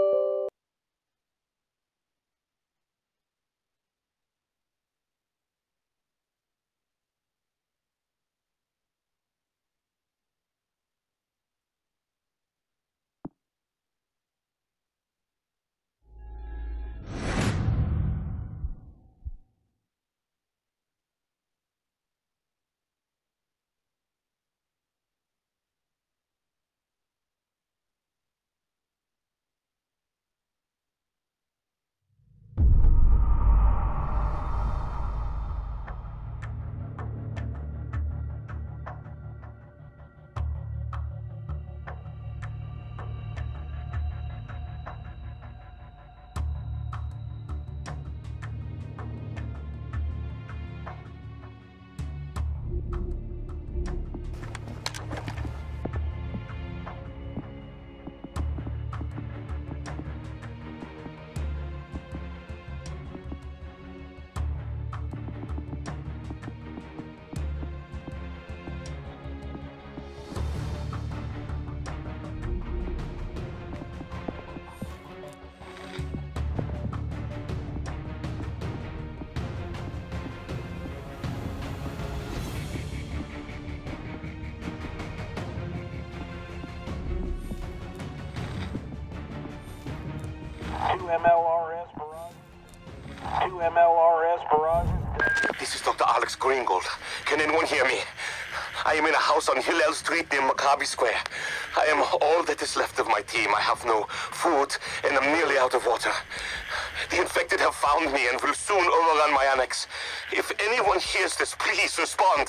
MLRS barrages. 2 MLRS barrages. This is Dr. Alex Greengold. Can anyone hear me? I am in a house on Hillel Street near Maccabi Square. I am all that is left of my team. I have no food and I'm nearly out of water. The infected have found me and will soon overrun my annex. If anyone hears this, please respond.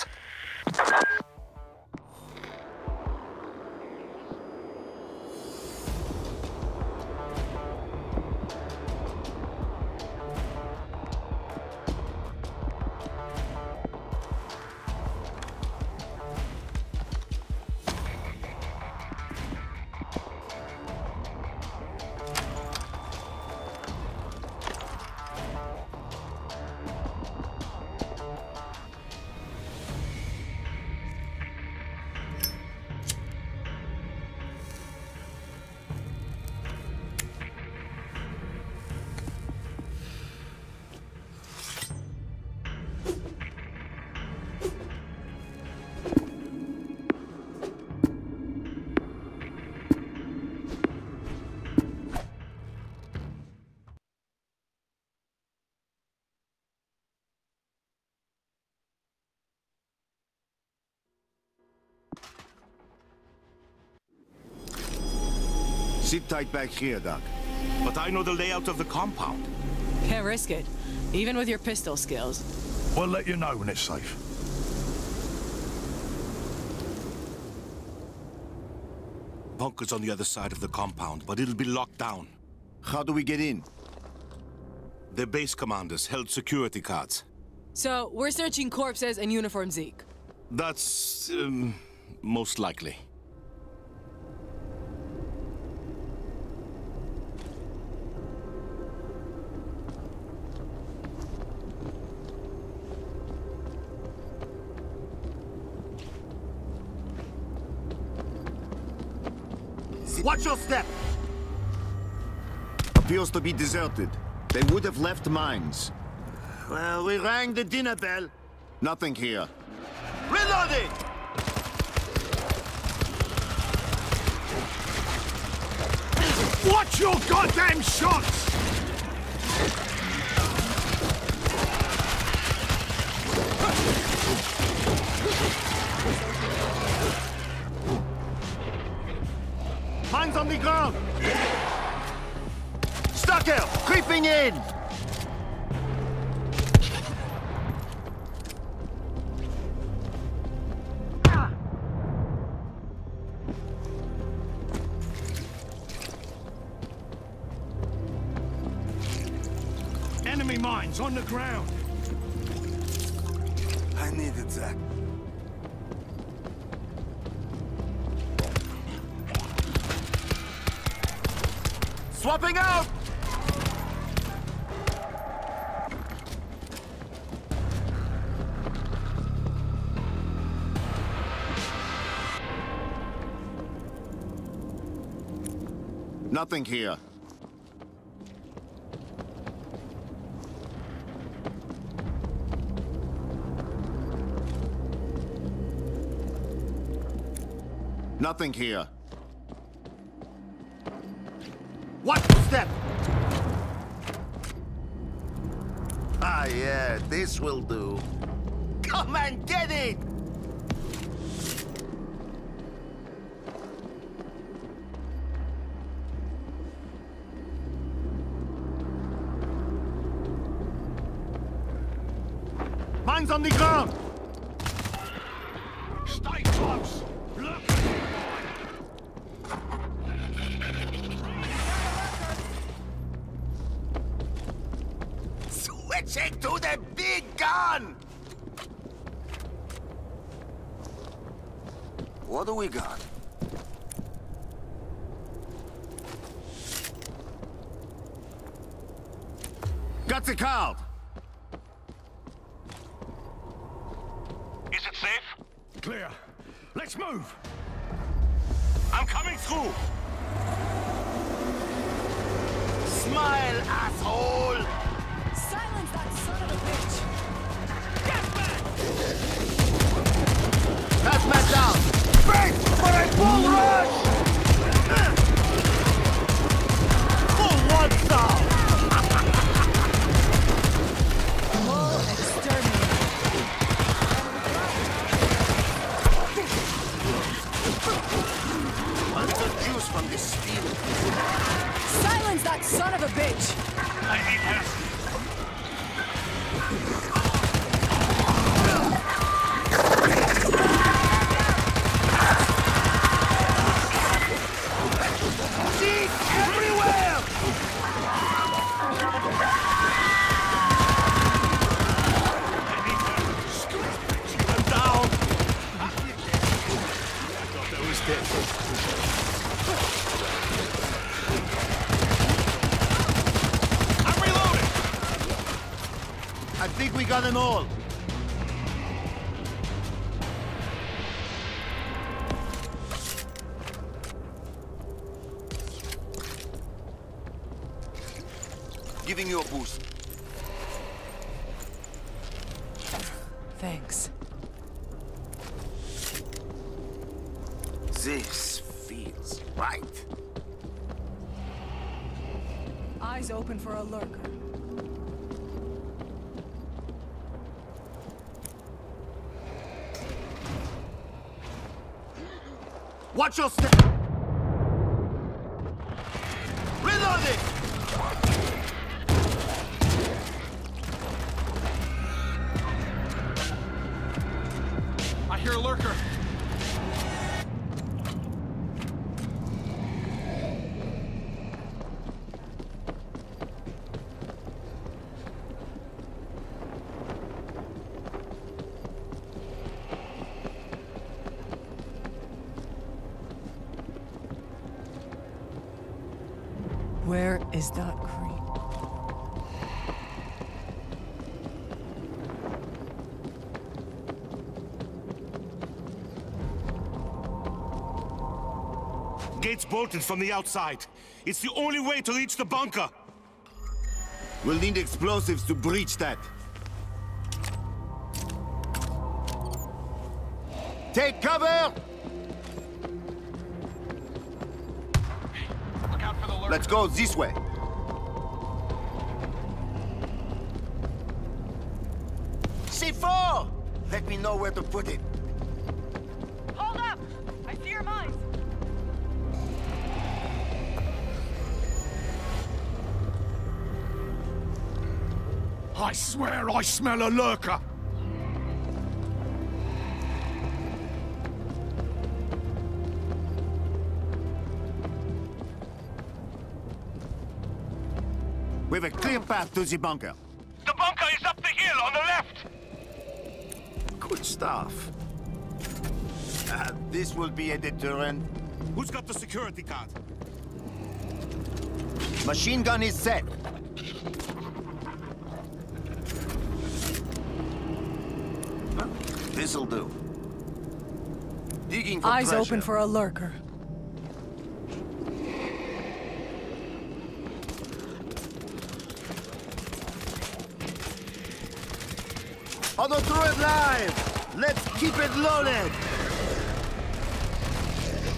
Sit tight back here, Doc. But I know the layout of the compound. Can't risk it, even with your pistol skills. We'll let you know when it's safe. Bunker's on the other side of the compound, but it'll be locked down. How do we get in? The base commanders held security cards. So, we're searching corpses and uniform Zeke. That's, most likely. Watch your step! Appears to be deserted. They would have left mines. Well, we rang the dinner bell. Nothing here. Reloading! Watch your goddamn shots! Mines on the ground! Stucker! Creeping in! Enemy mines on the ground! I needed that. Swapping out! Nothing here. Nothing here. Watch step! Ah, yeah, this will do. Come and get it! Mines on the ground! Stay close! Look! Switching to the big gun! What do we got? Got the card! Is it safe? Clear. Let's move! I'm coming through! Smile, asshole! Silence that son of a bitch! Hazmat down! Break for a full rush! Full one down! Full exterminate. A little juice from this steel. Silence that son of a bitch! I need help. Seeds everywhere! I'm down! That was dead. I'm reloading! I think we got them all. Giving you a boost. Thanks. This feels right. Eyes open for a lurker. Watch your step! Reloading! I hear a lurker. Where is that creep? Gates bolted from the outside. It's the only way to reach the bunker. We'll need explosives to breach that. Take cover! Look out for the lurker. Let's go this way. C4! Let me know where to put it. Hold up! I see your mines! I swear I smell a lurker! We have a clear path to the bunker. The bunker is up the hill on the left! Good stuff. This will be a deterrent. Who's got the security card? Machine gun is set. This'll do. Digging for Eyes treasure. open for a lurker. Auto turret live! Let's keep it loaded!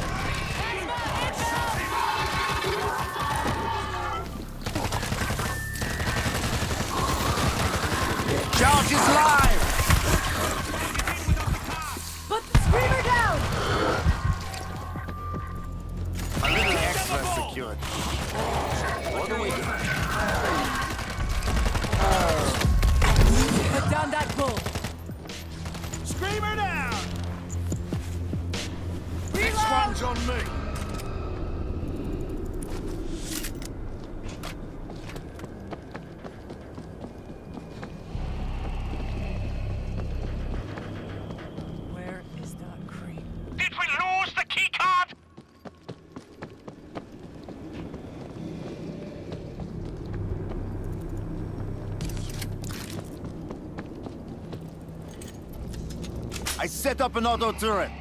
Guards on me. Where is that creep? Did we lose the key card? I set up an auto turret.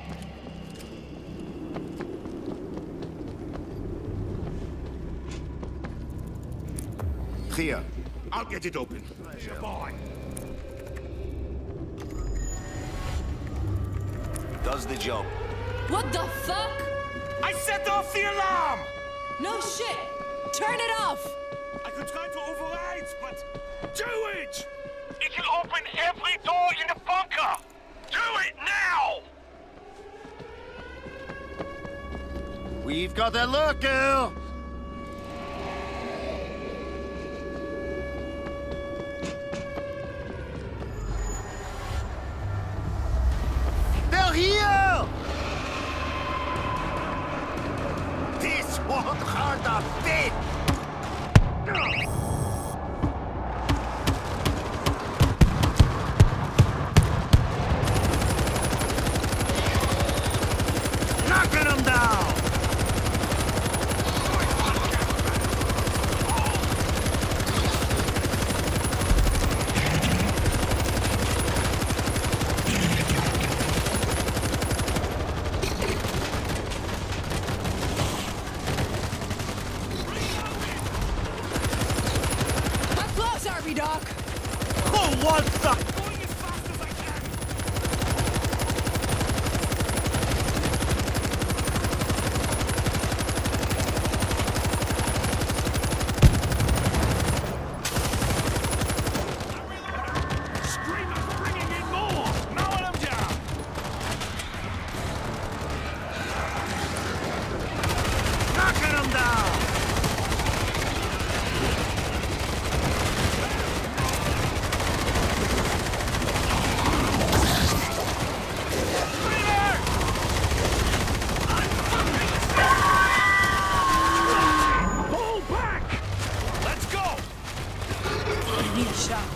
Here. I'll get it open. Boy. Does the job. What the fuck? I set off the alarm! No shit! Turn it off! I could try to override, but... Do it! It'll open every door in the bunker! Do it now! We've got a lurker! They're here! This won't hurt a bit! Knocking them down! How close are we, Doc? Who wants the... Going as fast as I can! Screamer's bringing in more! Mowing them down! Knocking them down! Pull back! Let's go! I need a shot.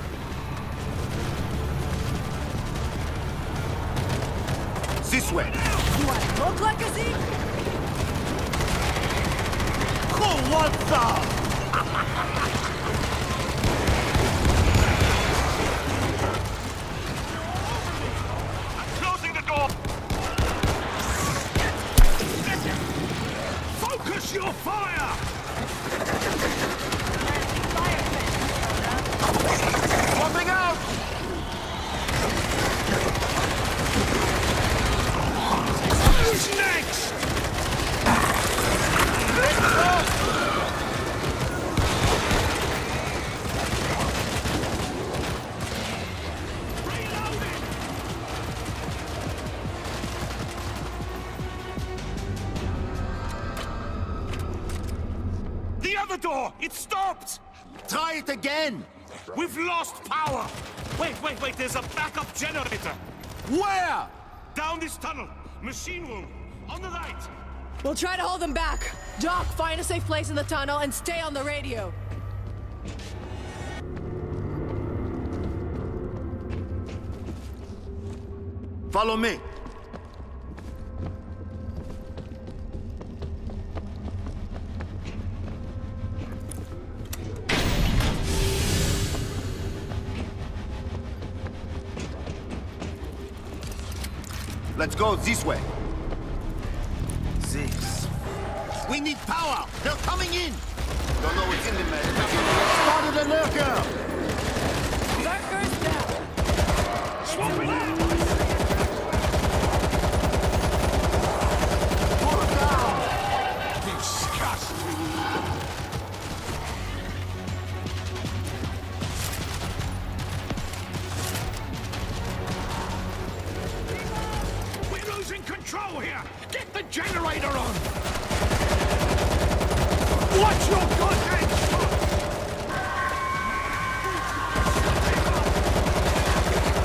This way! Do I look like a Zeke? Who wants some? Closing the door! Focus your fire! Swapping out! Who's next? Reloading! The other door! It stopped! Try it again! We've lost power! Wait, there's a backup generator! Where? Down this tunnel! Machine room! On the right! We'll try to hold them back. Doc, find a safe place in the tunnel and stay on the radio. Follow me. Let's go this way. This. We need power! They're coming in! Don't know what's in the man, but spotted a lurker! Lurkers down. Swap it out! Pull down! Disgusting! We're losing control here! Get the generator on! Watch your goddamn foot!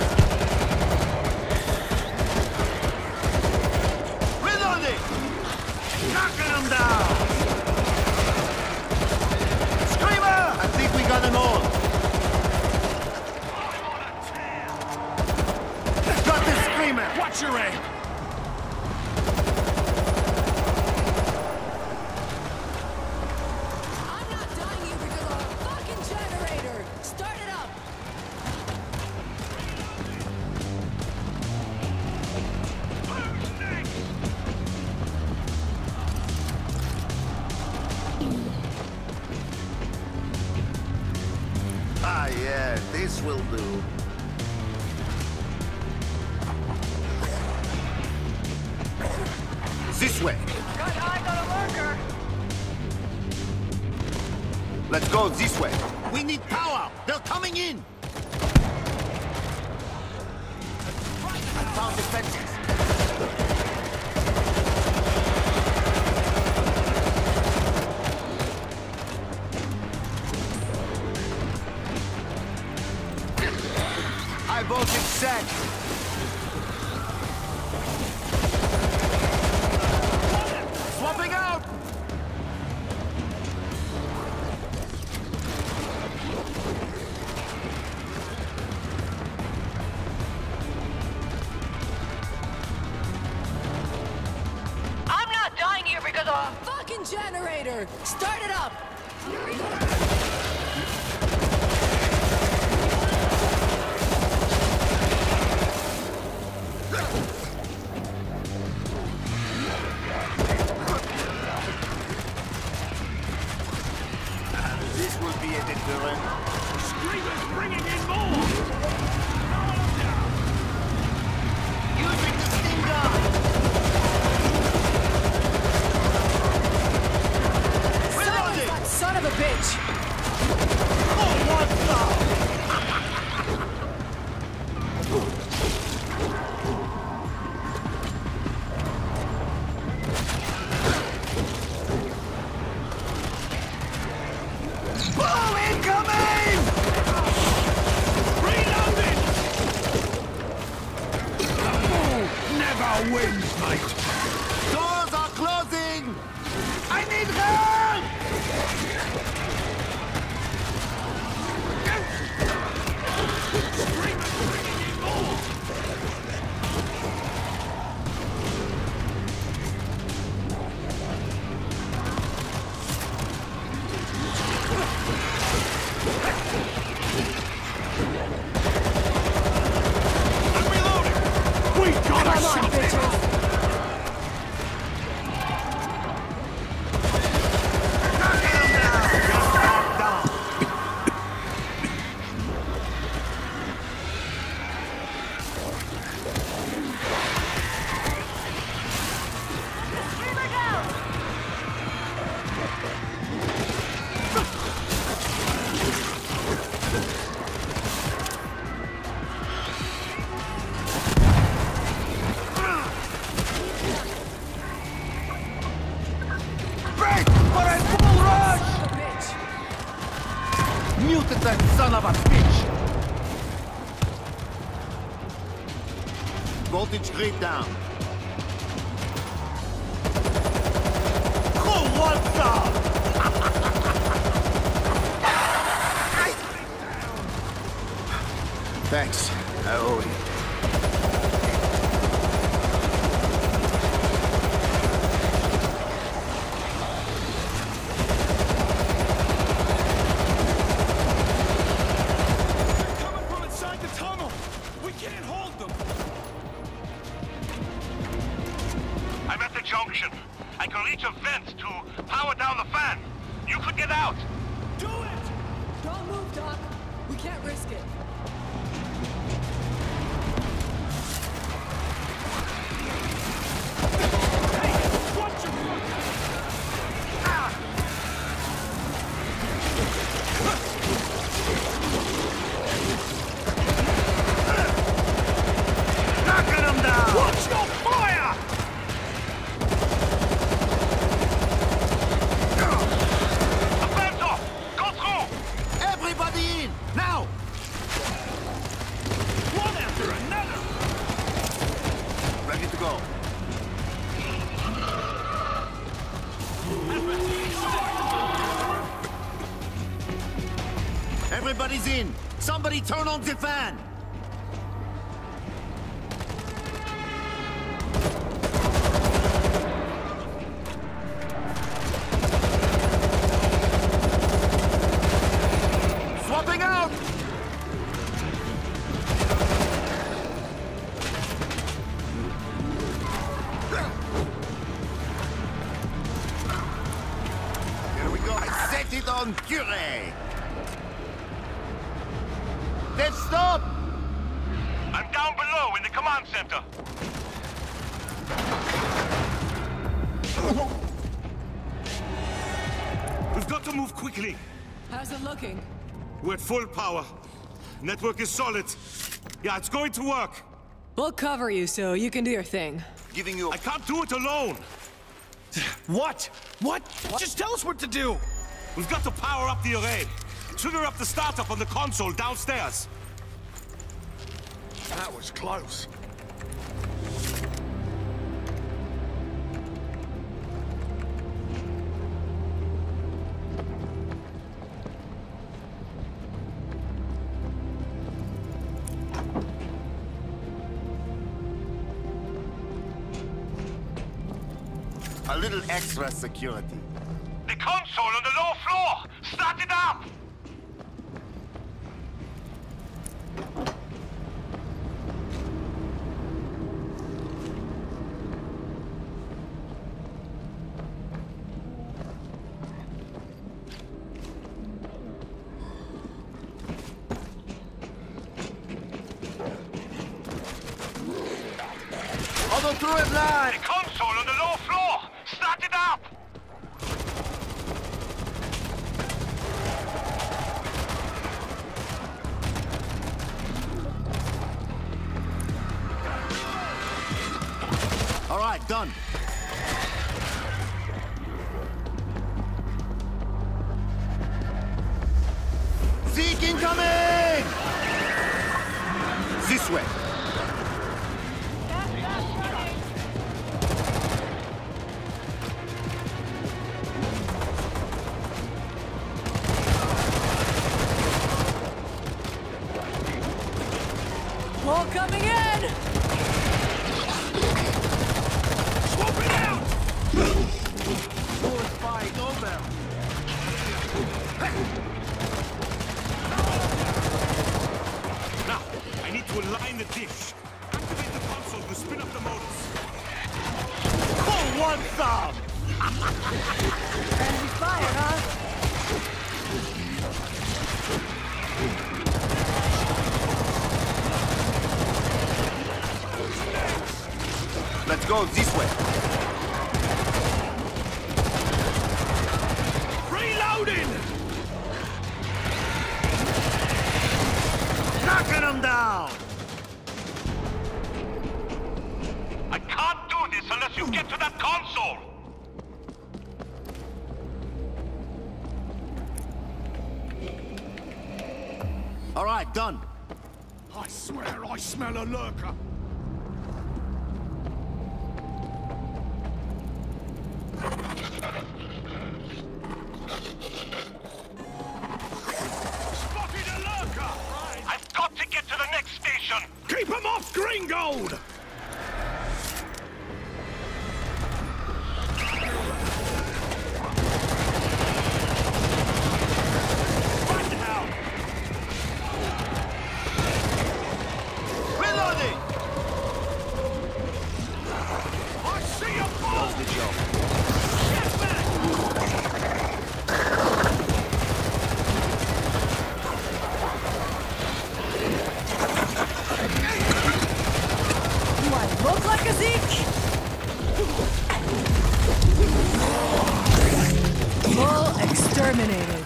Reloading! dangerous! I'm not dying here because of a fucking generator! Start it up! Who's next? Ah, yeah, this will do. This way. Got eyes on a lurker! Let's go this way. We need power. They're coming in. I found the fences. High voltage set. Swapping out. I'm not dying here because of a fucking generator! Start it up! This will be a deterrent. Screamer's bringing in more! Using the steam gun. Silence that son of a bitch! Oh, what the? Boom! Incoming! Reloading! Never wins, mate! Doors are closing! I need help! Screamer's bringing in more! I'm reloading! We gotta Come on, shut this! bitches! Break for a full rush! Son of a bitch! Muted that son of a bitch! Voltage grid down. Who wants some? Thanks. I owe you. Coming from inside the tunnel! We can't hold them! I'm at the junction. I can reach a vent to power down the fan. You could get out. Do it! Don't move, Doc. We can't risk it. Watch your front! Knocking them down! Watch your fire! The fan's off! Go through! Everybody in! Now! One after another! Ready to go. Everybody's in! Somebody turn on the fan! some puree. Then stop! I'm down below in the command center. We've got to move quickly. How's it looking? We're at full power. Network is solid. Yeah, it's going to work. We'll cover you so you can do your thing. Giving you I can't do it alone. What? What? Just tell us what to do! We've got to power up the array. Trigger up the startup on the console downstairs. That was close. a little extra security. The console on the low floor! Start it up! I'll go through it live! The console on the low floor! Start it up! All right, done. Zeke incoming! This way. Wall coming in! Swap it out! Fight over. Now, I need to align the dish. Activate the console to spin up the motors. Pull one thumb! Friendly fire, huh? Let's go this way. Reloading! Knocking them down! I can't do this unless you get to that console! All right, done. I swear I smell a lurker. Spotted a lurker! I've got to get to the next station! Keep him off Green Gold! Reloading! I see a ball! The job. Get back! Do I look like a Zeke? Bull exterminated.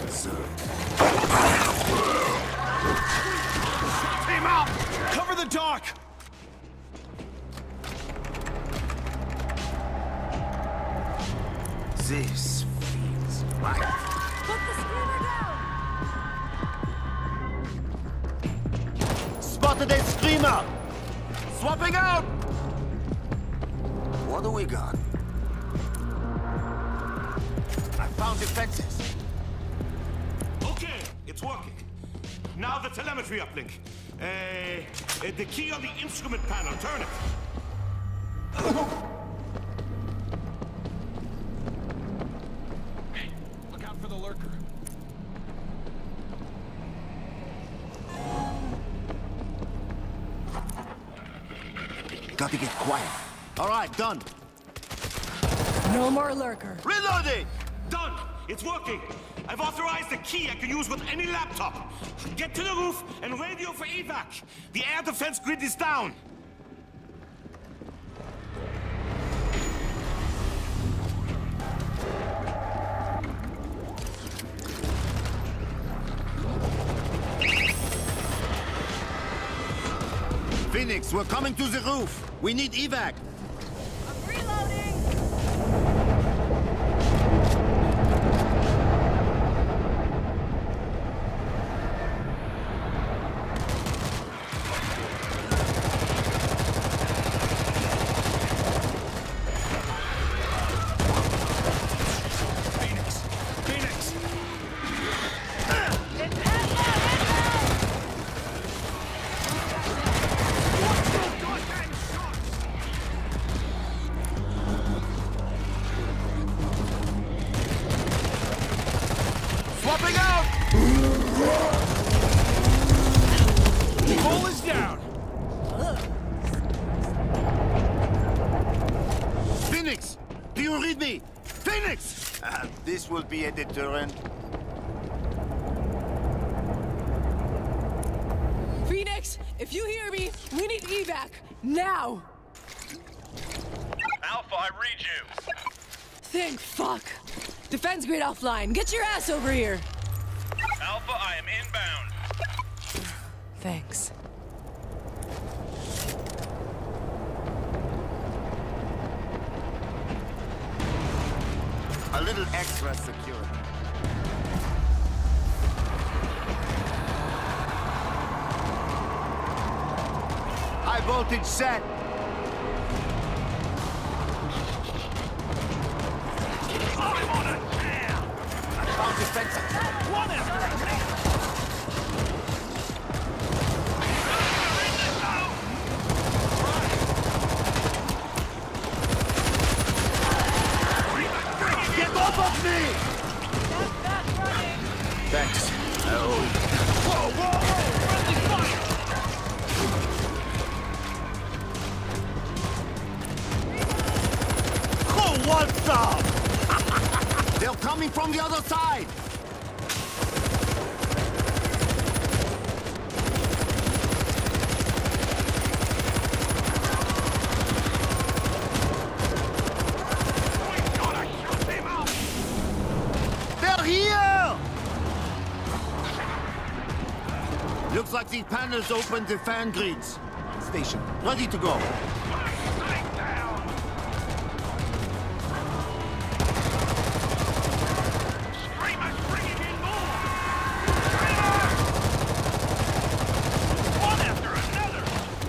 Him out! Cover the dark! This feels right. Put the screamer down! Spotted a screamer! Swapping out! What do we got? I found defenses. Okay, it's working. Now the telemetry uplink. The key on the instrument panel. Turn it. Look out for the lurker. Got to get quiet. All right, done. No more lurker. Reloading! Done. It's working! I've authorized a key I can use with any laptop. Get to the roof and radio for evac. The air defense grid is down. Phoenix, we're coming to the roof. We need evac. I'm reloading! Phoenix! It's Hezbollah inbound! Swapping out! All is down! Phoenix! Do you read me? Phoenix! This will be a deterrent. Phoenix, if you hear me, we need evac. Now! Alpha, I read you. Thank fuck. Defense grid offline. Get your ass over here. Alpha, I am inbound. Thanks. A little extra security. High voltage set. I'm on a tear. Found defensive. One after another! Get off of me! Thanks. Oh. Whoa, whoa, whoa! Friendly fire! Who wants some? They're coming from the other side! They're here! Looks like the panels opened the fan grids. Station, ready to go. Screamers bringing in more. One after another.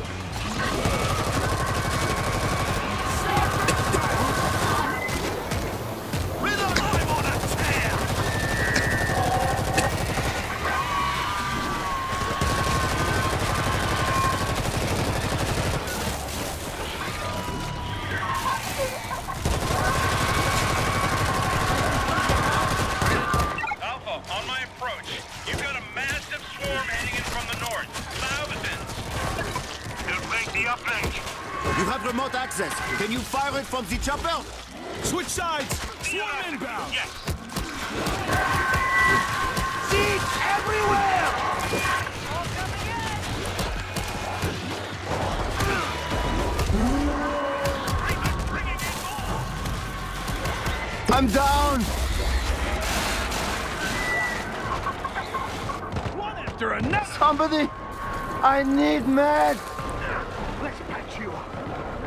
I'm on a tear. Alpha, on my approach. You've got a massive swarm heading in from the north. Thousands. They'll break the uplink. You have remote access. Can you fire it from the chopper? Switch sides! Swarm inbound! Yes. Seeds everywhere! Bringing in more. I'm down! One after another! Somebody! I need meds! Let's patch you up.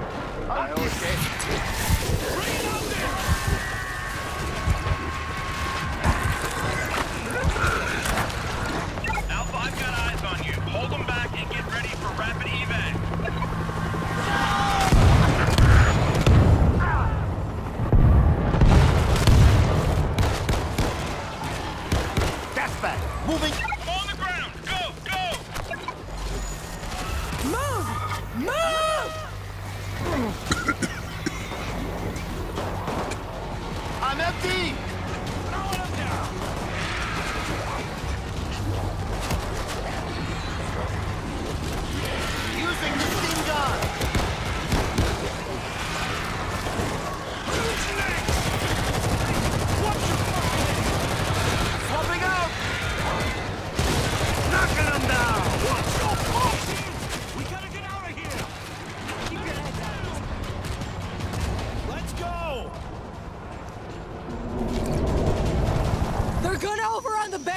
Alpha, I've got eyes on you. Hold them back and get ready for rapid evac. That's bad. Moving. I'm on the ground. Go, go. Move! Move!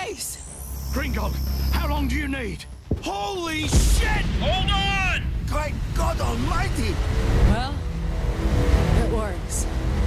base! Gringold, how long do you need? Holy shit! Hold on! Great God Almighty! Well, it works.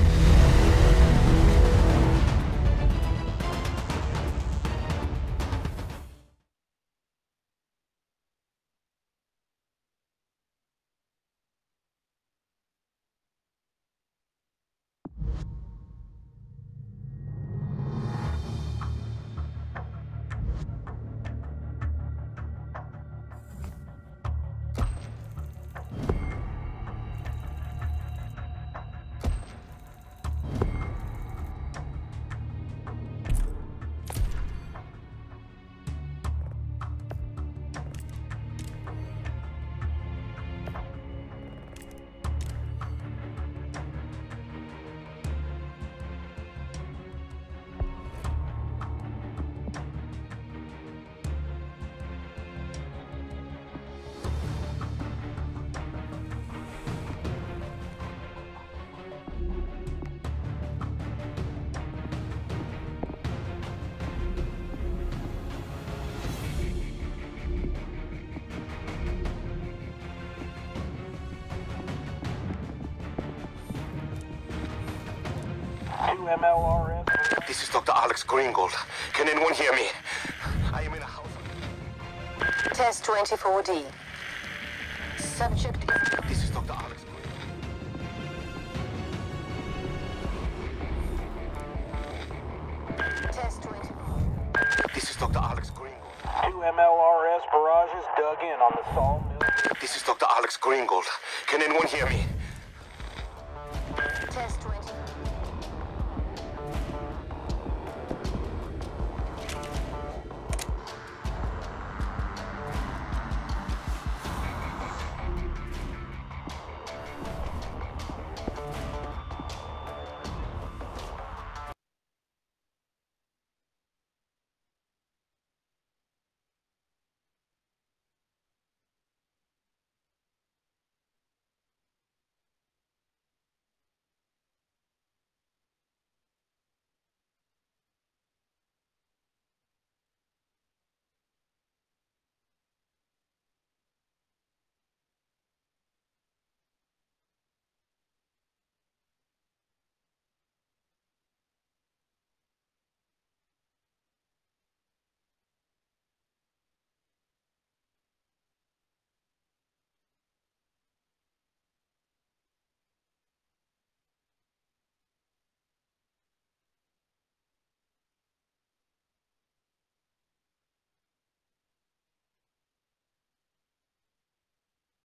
MLRS. This is Dr. Alex Greengold. Can anyone hear me? I am in a house. Test 24D. Subject. This is Dr. Alex Greengold. Test 20. This is Dr. Alex Greengold. 2 MLRS barrages dug in on the sawmill. This is Dr. Alex Greengold. Can anyone hear me? Test 20.